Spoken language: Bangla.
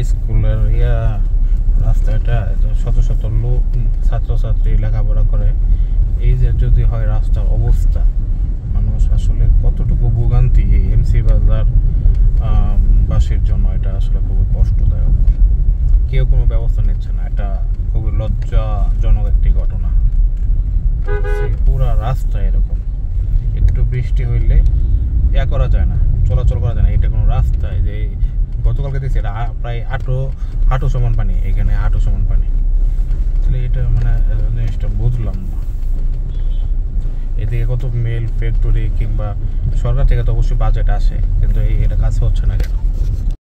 স্কুলের রাস্তাটা শত শত লোক ছাত্রছাত্রী লেখাপড়া করে, এই যে যদি হয় রাস্তার অবস্থা, মানুষ আসলে কতটুকু ভোগান্তি এই এমসি বাজার বাসীর জন্য, এটা আসলে খুবই কষ্টদায়ক। কেউ কোনো ব্যবস্থা নিচ্ছে না, এটা খুবই লজ্জাজনক একটি ঘটনা। পুরা রাস্তা এরকম, একটু বৃষ্টি হইলে করা যায় না, চলাচল করা যায় না। এটা কোনো রাস্তায় যে গতকালকে দেখছি এটা প্রায় হাঁটু সমান পানি, এখানে হাঁটু সমান পানি। তাহলে এটা মানে জিনিসটা বুঝলাম না। এদিকে কত মিল ফ্যাক্টরি কিংবা সরকার থেকে তো অবশ্যই বাজেট আসে, কিন্তু এটা কাজ হচ্ছে না কেন?